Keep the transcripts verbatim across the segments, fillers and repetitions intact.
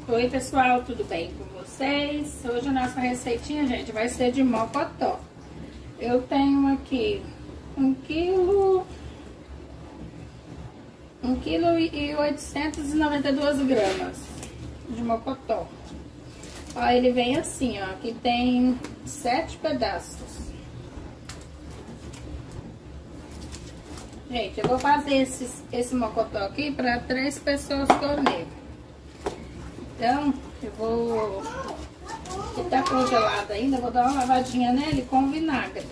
Oi pessoal, tudo bem com vocês? Hoje a nossa receitinha, gente, vai ser de mocotó. Eu tenho aqui um quilo, um quilo e oitocentos e noventa e duas gramas de mocotó. Ó, ele vem assim, ó, aqui tem sete pedaços. Gente, eu vou fazer esse, esse mocotó aqui para três pessoas comer. Então, eu vou... Ele tá congelado ainda, vou dar uma lavadinha nele com vinagre.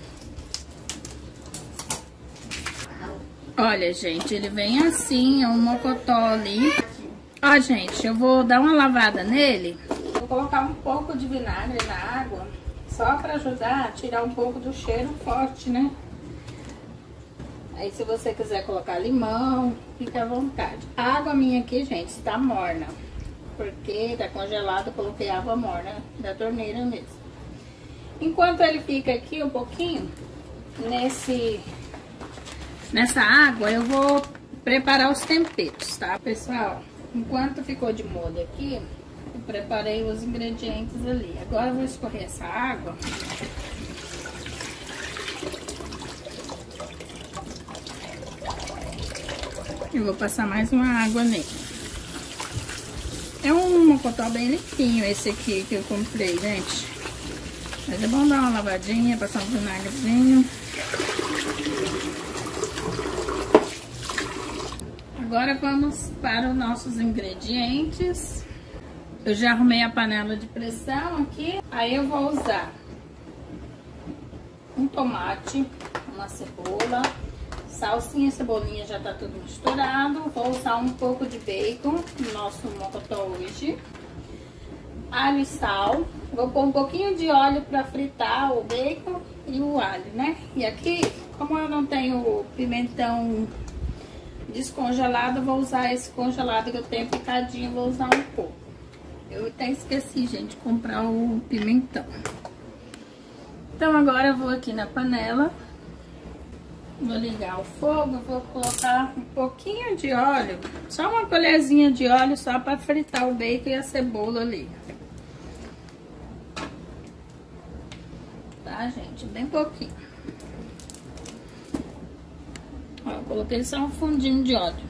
Olha, gente, ele vem assim, é um mocotó ali. Ó, gente, eu vou dar uma lavada nele. Vou colocar um pouco de vinagre na água, só para ajudar a tirar um pouco do cheiro forte, né? Aí, se você quiser colocar limão, fica à vontade. A água minha aqui, gente, está morna. Porque tá congelado, eu coloquei água morna da torneira mesmo. Enquanto ele fica aqui um pouquinho, nesse, nessa água, eu vou preparar os temperos, tá, pessoal? Enquanto ficou de molho aqui, eu preparei os ingredientes ali. Agora eu vou escorrer essa água. Eu vou passar mais uma água nele. É um mocotó bem limpinho esse aqui que eu comprei, gente. Mas é bom dar uma lavadinha, passar um vinagrezinho. Agora vamos para os nossos ingredientes. Eu já arrumei a panela de pressão aqui. Aí eu vou usar um tomate, uma cebola, salsinha e cebolinha, já tá tudo misturado. Vou usar um pouco de bacon no nosso mocotó hoje. Alho e sal. Vou pôr um pouquinho de óleo para fritar o bacon e o alho, né? E aqui, como eu não tenho pimentão descongelado, vou usar esse congelado que eu tenho picadinho, vou usar um pouco. Eu até esqueci, gente, de comprar o pimentão. Então agora eu vou aqui na panela. Vou ligar o fogo, vou colocar um pouquinho de óleo, só uma colherzinha de óleo só para fritar o bacon e a cebola ali. Tá, gente? Bem pouquinho. Ó, eu coloquei só um fundinho de óleo.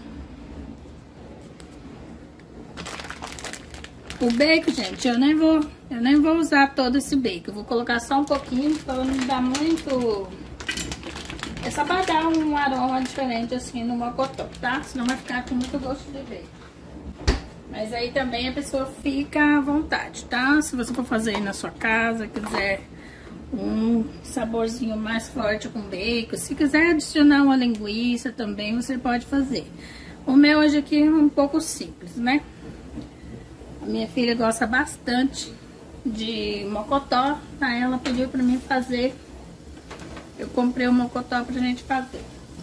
O bacon, gente, eu nem vou, eu nem vou usar todo esse bacon. Eu vou colocar só um pouquinho para não dar muito... É só pra dar um aroma diferente assim no mocotó, tá? Senão vai ficar com muito gosto de bacon. Mas aí também a pessoa fica à vontade, tá? Se você for fazer aí na sua casa, quiser um saborzinho mais forte com bacon, se quiser adicionar uma linguiça também, você pode fazer. O meu hoje aqui é um pouco simples, né? A minha filha gosta bastante de mocotó, aí ela pediu pra mim fazer. Eu comprei o mocotó pra gente fazer.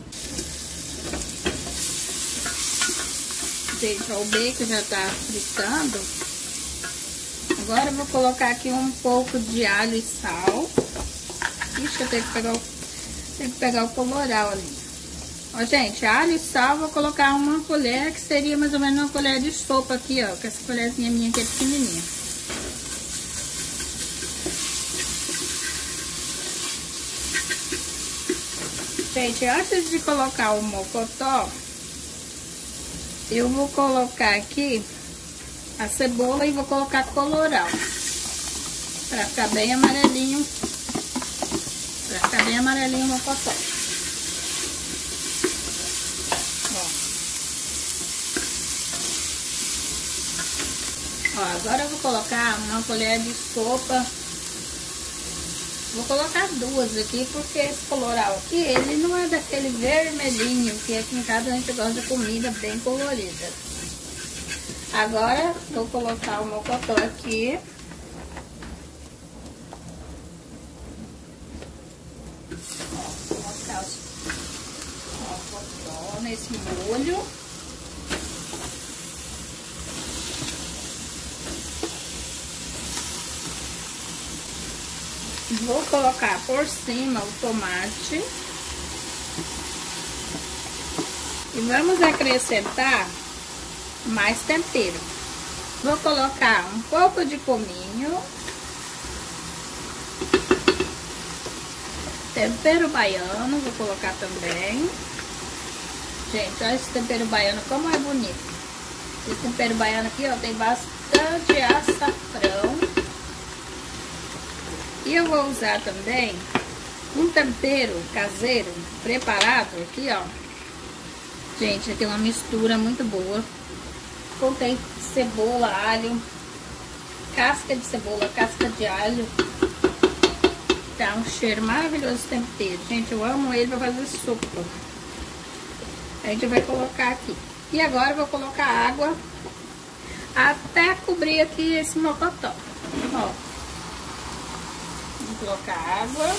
Gente, ó, o bacon já tá fritando. Agora eu vou colocar aqui um pouco de alho e sal. Ixi, eu tenho que pegar o, tenho que pegar o coloral ali. Ó, gente, alho e sal, vou colocar uma colher, que seria mais ou menos uma colher de sopa aqui, ó. Que essa colherzinha minha aqui é pequenininha. Gente, antes de colocar o mocotó, eu vou colocar aqui a cebola e vou colocar coloral. Pra ficar bem amarelinho. Pra ficar bem amarelinho o mocotó. Ó. Ó, agora eu vou colocar uma colher de sopa. Vou colocar duas aqui, porque esse coloral aqui, ele não é daquele vermelhinho, que aqui em casa a gente gosta de comida bem colorida. Agora, vou colocar o mocotó aqui. Ó, vou colocar o mocotó nesse molho. Vou colocar por cima o tomate. E vamos acrescentar mais tempero. Vou colocar um pouco de cominho. Tempero baiano, vou colocar também. Gente, olha esse tempero baiano como é bonito. Esse tempero baiano aqui, ó, tem bastante açafrão. E eu vou usar também um tempero caseiro preparado aqui, ó. Gente, tem uma mistura muito boa. Contém cebola, alho, casca de cebola, casca de alho. Tá um cheiro maravilhoso esse tempero. Gente, eu amo ele pra fazer sopa. A gente vai colocar aqui. E agora eu vou colocar água até cobrir aqui esse mocotó. Ó. Vou colocar água.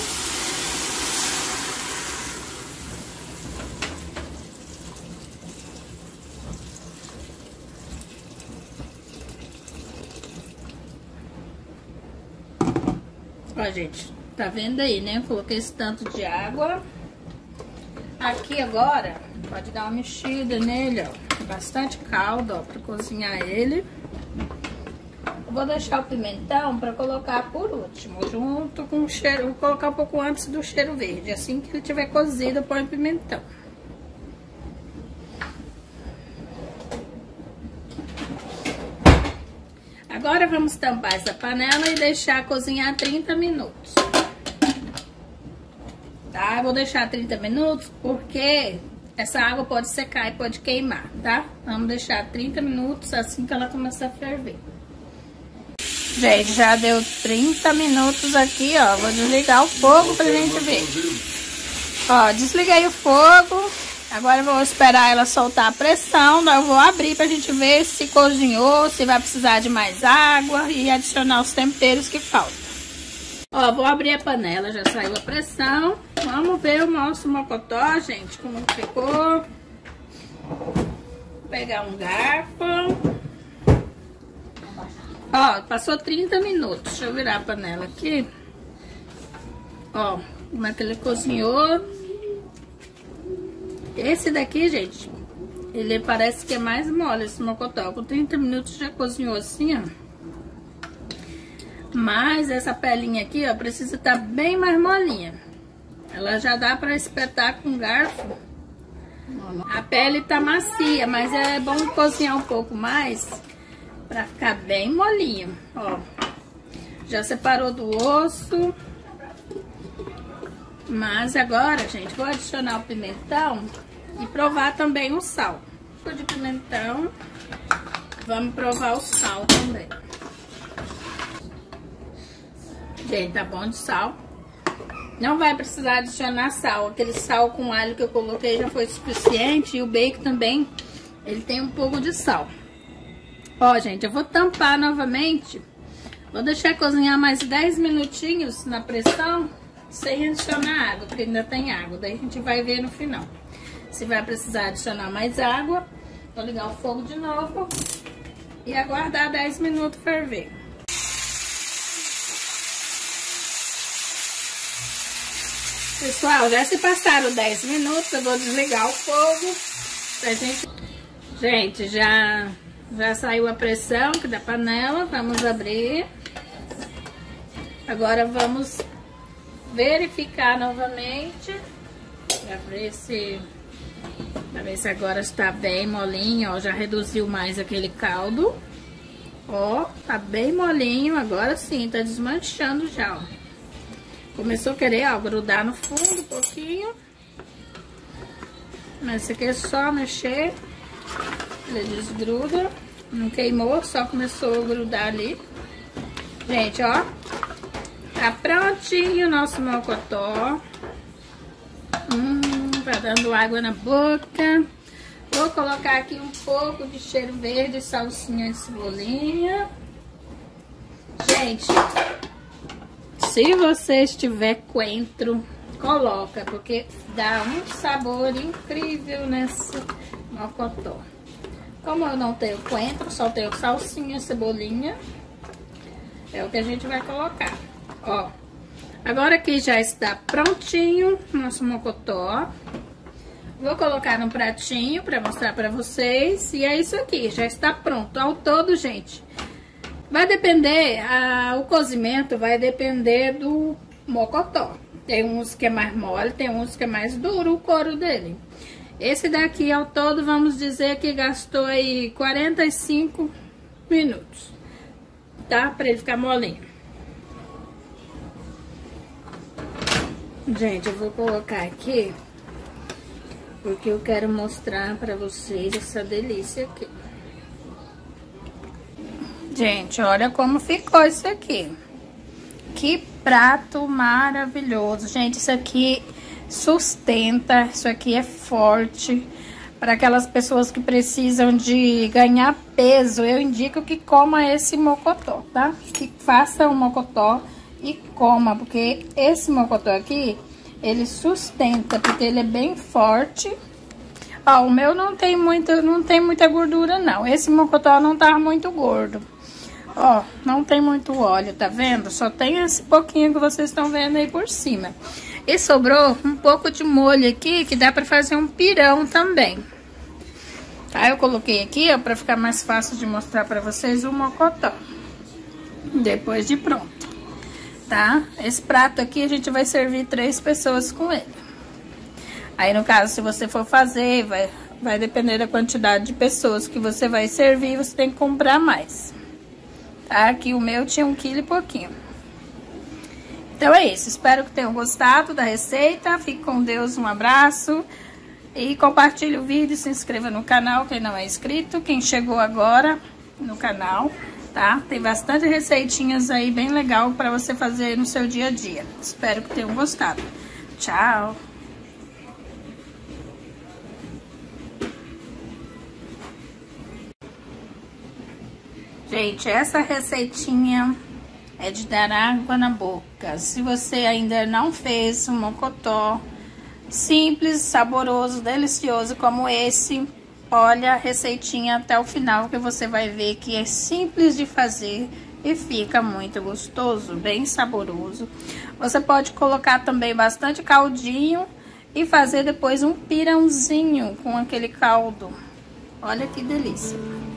Ó, gente, tá vendo aí, né? Eu coloquei esse tanto de água. Aqui agora, pode dar uma mexida nele, ó. Bastante caldo, ó, pra cozinhar ele. Eu vou deixar o pimentão pra colocar por último, junto com o cheiro. Vou colocar um pouco antes do cheiro verde. Assim que ele tiver cozido, põe o pimentão. Agora vamos tampar essa panela e deixar cozinhar trinta minutos. Tá? Eu vou deixar trinta minutos porque essa água pode secar e pode queimar, tá? Vamos deixar trinta minutos assim que ela começar a ferver. Gente, já deu trinta minutos aqui, ó. Vou desligar o fogo pra gente ver. Ó, desliguei o fogo. Agora eu vou esperar ela soltar a pressão. Daí eu vou abrir pra gente ver se cozinhou, se vai precisar de mais água e adicionar os temperos que faltam. Ó, vou abrir a panela, já saiu a pressão. Vamos ver o nosso mocotó, gente, como ficou. Vou pegar um garfo. Ó, passou trinta minutos. Deixa eu virar a panela aqui. Ó, como é que ele cozinhou. Esse daqui, gente, ele parece que é mais mole, esse mocotó. Com trinta minutos já cozinhou assim, ó. Mas essa pelinha aqui, ó, precisa estar bem mais molinha. Ela já dá pra espetar com garfo. A pele tá macia, mas é bom cozinhar um pouco mais pra ficar bem molinho, ó. Já separou do osso. Mas agora, gente, vou adicionar o pimentão e provar também o sal. Um pouco de pimentão. Vamos provar o sal também. Gente, tá bom de sal. Não vai precisar adicionar sal. Aquele sal com alho que eu coloquei já foi suficiente. E o bacon também, ele tem um pouco de sal. Ó, gente, eu vou tampar novamente. Vou deixar cozinhar mais dez minutinhos na pressão, sem adicionar água, porque ainda tem água. Daí a gente vai ver no final se vai precisar adicionar mais água. Vou ligar o fogo de novo e aguardar dez minutos ferver. Pessoal, já se passaram dez minutos, eu vou desligar o fogo pra gente... Gente, já, já saiu a pressão aqui da panela, vamos abrir. Agora vamos verificar novamente, pra ver se, pra ver se agora está bem molinho, ó, já reduziu mais aquele caldo. Ó, tá bem molinho, agora sim, tá desmanchando já, ó. Começou a querer, ó, grudar no fundo um pouquinho. Mas isso aqui é só mexer, ele desgruda. Não queimou, só começou a grudar ali. Gente, ó, tá prontinho o nosso mocotó. Hum, tá dando água na boca. Vou colocar aqui um pouco de cheiro verde, salsinha e cebolinha. Gente, se você tiver coentro, coloca, porque dá um sabor incrível nesse mocotó. Como eu não tenho coentro, só tenho salsinha e cebolinha, é o que a gente vai colocar. Ó, agora que já está prontinho nosso mocotó, Vou colocar num pratinho pra mostrar pra vocês. E é isso aqui, já está pronto. Ao todo, gente, vai depender, a, o cozimento vai depender do mocotó. Tem uns que é mais mole, tem uns que é mais duro o couro dele. Esse daqui, ao todo, vamos dizer que gastou aí quarenta e cinco minutos, tá? Pra ele ficar molinho. Gente, eu vou colocar aqui, porque eu quero mostrar pra vocês essa delícia aqui. Gente, olha como ficou isso aqui. Que prato maravilhoso. Gente, isso aqui sustenta, isso aqui é forte. Para aquelas pessoas que precisam de ganhar peso, eu indico que coma esse mocotó, tá? Que faça um mocotó e coma, porque esse mocotó aqui, ele sustenta, porque ele é bem forte. Ó, o meu não tem muita, não tem muita gordura, não. Esse mocotó não tá muito gordo. Ó, não tem muito óleo, tá vendo? Só tem esse pouquinho que vocês estão vendo aí por cima. E sobrou um pouco de molho aqui, que dá pra fazer um pirão também. Tá, eu coloquei aqui, ó, pra ficar mais fácil de mostrar pra vocês o mocotó. Depois de pronto, tá? Esse prato aqui a gente vai servir três pessoas com ele. Aí, no caso, se você for fazer, vai, vai depender da quantidade de pessoas que você vai servir, você tem que comprar mais. Tá? Aqui o meu tinha um quilo e pouquinho. Então é isso, espero que tenham gostado da receita. Fique com Deus, um abraço. E compartilhe o vídeo, se inscreva no canal, quem não é inscrito. Quem chegou agora no canal, tá? Tem bastante receitinhas aí bem legal para você fazer no seu dia a dia. Espero que tenham gostado. Tchau! Gente, essa receitinha é de dar água na boca. Se você ainda não fez um mocotó simples, saboroso, delicioso como esse, olha a receitinha até o final, que você vai ver que é simples de fazer e fica muito gostoso, bem saboroso. Você pode colocar também bastante caldinho e fazer depois um pirãozinho com aquele caldo. Olha que delícia!